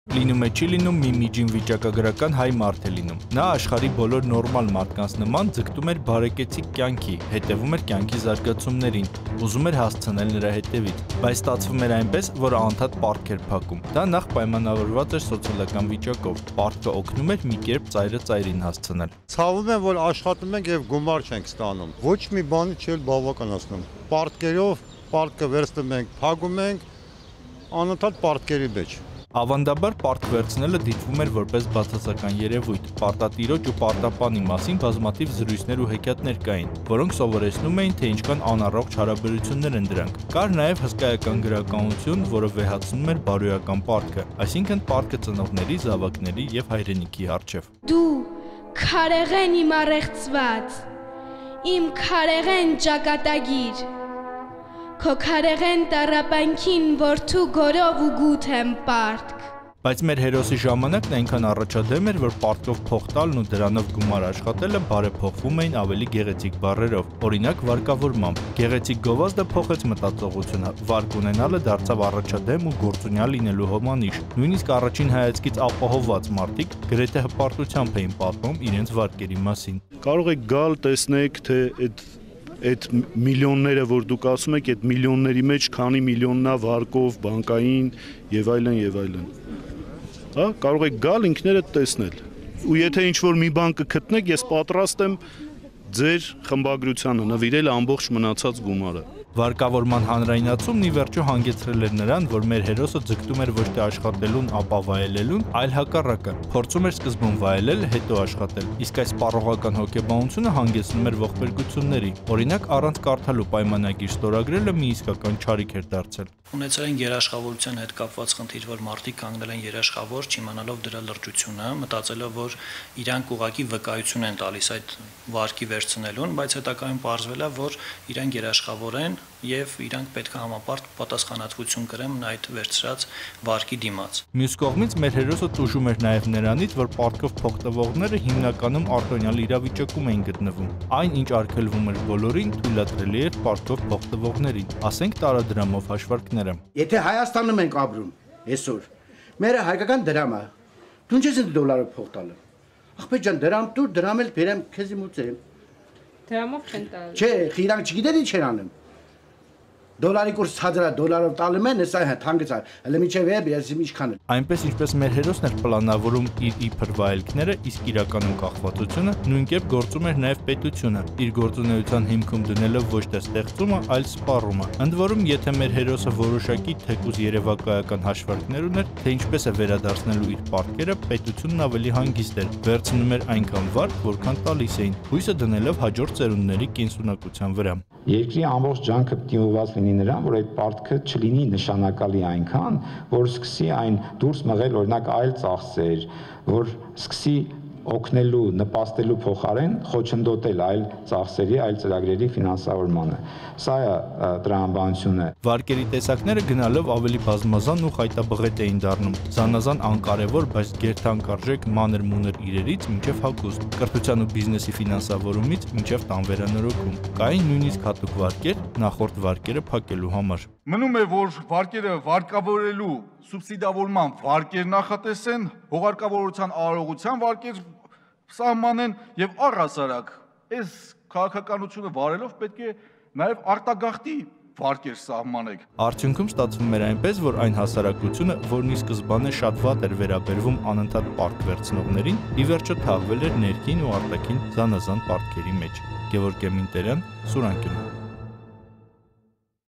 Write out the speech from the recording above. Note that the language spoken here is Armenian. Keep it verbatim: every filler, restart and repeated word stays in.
Լինում է չի լինում մի միջին վիճակագրական հայ մարդ է լինում։ Նա աշխարհի բոլոր նորմալ մարդկանց նման ձգտում էր բարեկեցիկ կյանքի, հետևում էր կյանքի զարգացումներին, ուզում էր հասցնել նրա հետևից, բայց ստացվում էր այնպես, որ անդադ պարտք էր փակում։ Դա նախ պայմանավորված էր սոցիալական վիճակով։ Պարտքը օգնում էր մի կերպ ծայրը ծայրին հասցնել։ Ցավում եմ, որ աշխատում ենք եւ գումար չենք ստանում։ Ոչ մի բանի չէ բավականացնում։ Պարտքերով պարտքը վերցնում ենք, փակում ենք, անընդհատ պարտքերի մեջ։ Ավանդաբար պարտք վերցնելը դիտվում էր որպես բացասական երևույթ։ Պարտատիրոջ ու պարտապանի մասին բազմաթիվ զրույցներ ու հեքիաթներ կային, որոնք սովորեցնում էին, թե ինչքան անառողջ հարաբերություններ են դրանք։ Կար նաև հսկայական գրականություն, որը վեհացնում էր բարոյական պարտքը, այսինքն պարտքը ծնողների, զավակների եւ հայրենիքի առջև։ Դու քարեղեն իմ առեղծված, իմ քարեղեն ճակատագիր, քո քարեղեն տառապանքին որդու գորով ու գութ եմ պարտք։ Բայց մեր հերոսի ժամանակն այնքան առաջադեմ էր, որ պարտքով փող տալն ու դրանով գումար աշխատելը բարեփոխվում էին ավելի գեղեցիկ բառերով, օրինակ վարկավորմամբ։ Գեղեցիկ գովազդը փոխեց մտածողությունը, վարկ ունենալը դարձավ առաջադեմ ու գործունյա լինելու հոմանիշ։ Նույնիսկ առաջին հայացքից ապահովված մարդիկ գրեթե հպարտությամբ էին պատմում իրենց վարկերի մասին։ Կարող եք գալ, տեսնեք, թե այդ այդ միլիոնները, որ դուք ասում եք, այդ միլիոնների մեջ քանի միլիոննա վարկով, բանկային եւ այլն եւ այլն։ Հա, կարող եք գալ ինքներդ տեսնել։ Ու եթե ինչ-որ մի բան կգտնեք, ես պատրաստ եմ ձեր խմբագրությանը նվիրել ամբողջ մնացած գումարը։ Վարկավորման հանրայնացումն ի վերջո հանգեցրել էր նրան, որ մեր հերոսը ձգտում էր ոչ թե աշխատելուն, ապա վայելելուն, այլ հակառակը, փորձում էր սկզբում վայելել, հետո աշխատել։ Իսկ այս սպառողական հոգեբանությունը հանգեցնում էր ողբերգությունների։ Օրինակ, առանց կարդալու պայմանագիր ստորագրելը մի իսկական չարիք էր դարձել։ Ունեցել են երաշխավորության հետ կապված խնդիր, որ մարդիկ կանգնել են երաշխավոր, չիմանալով դրա լրջությունը, մտածելով, որ իրանք ուղակի վկայություն են տալիս այդ վարկի վերցնելուն, բայց հետագայում պարզվել է, որ իրանք երաշխավոր են եւ իրանք պետք է համապարտ պատասխանատվություն կրեն այդ վերցրած վարկի դիմաց։ Մյուս կողմից մեր հերոսը տուժում էր նաեւ նրանից, որ պարտքով փող տվողները հիմնականում արտոնյալ իրավիճակում էին գտնվում։ Այն, ինչ արգելվում էր բոլորին, թույլատրելի էր պարտքով փող տվողներին, ասենք տարադրամով հաշվարկները։ Եթե Հայաստանում ենք ապրում, այսօր, մերը հայկական դրամ է, դու ինչես են դոլարով փող տալը։ Ախպետ ջան, դրամ տուր, դրամ էլ բերեմ, քեզ իմուցեմ։ Դրամով չեն տալու։ Չէ, իրանք չգիտեն ինչ են անում։ Դոլարի կուրս ցածր է, դոլարով տալում են, հեսա հանգեցա, հələ միջև է, ես ինչքան։ Այնպես ինչպես մեր հերոսն էր պլանավորում իր իբր վայելքները, իսկ իրականում կախվածությունը, նույն կերպ գործում էր նաև պետությունը, իր գործունեության հիմքում դնելով ոչ թե ստեղծումը, այլ սպառումը։ Ընդ որում, եթե մեր հերոսը որոշակի թեկուզ երևակայական հաշվարկներ ուներ, թե ինչպես է վերադարձնելու իր պարտքերը, պետությունն ավելի հանգիստ էր, վերցնում էր այնքան վարկ, որքան տալիս էին, հույսը դնելով հաջորդ ծերունդների կենսունակության վրա։ Երկրի ամբողջ ջանքը պետք է ուղղված լինի նրան, որ այդ պարտքը չլինի նշանակալի այնքան, որ սկսի այն դուրս մղել օրինակ այլ ծախսեր, որ սկսի օգնելու, նպաստելու փոխարեն խոչընդոտել այլ ծախսերի, այլ ծրագրերի ֆինանսավորմանը։ Սա է տրամաբանությունը։ Վարկերի տեսակները գնալով ավելի բազմազան ու խայտաբղետ էին դառնում, զանազան անկարևոր, բայց գերթանկարժեք մանր-մունր իրերից մինչև հագուստ, կրթության ու բիզնեսի ֆինանսավորումից մինչև տանվերանորոգում։ Կային նույնիսկ հատուկ վարկեր նախորդ վարկերը փակելու համար։ Մնում է, որ վարկերը վարկավորելու սուբսիդավորման վարկեր նախատեսեն, հողարկավորության արարողության վարկեր սահմանեն եւ առհասարակ այս քաղաքականությունը վարելով պետք է նաեւ արտագաղթի վարկեր սահմանեք։ Արդյունքում ստացվում էր այնպես, որ այն հասարակությունը, որն ի սկզբանե շատ վատ էր վերաբերվում անընդհատ պարտք վերցնողներին, ի վերջո թաղվել էր ներքին ու արտաքին զանազան պարտքերի մեջ։ Գևորգ Էմինտերյան, Սուրանկյուն։